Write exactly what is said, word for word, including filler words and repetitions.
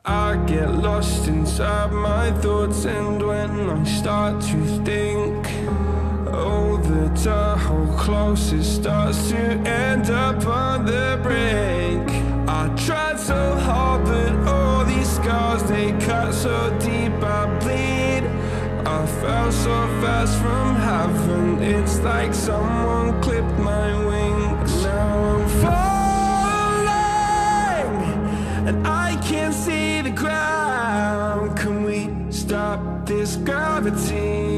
I get lost inside my thoughts, and when I start to think, oh, the time how close it starts to end up on the brink. I tried so hard, but all these scars, they cut so deep I bleed. I fell so fast from heaven, it's like someone clipped my wings. Now I'm falling, and I can't see the ground. Can we stop this gravity?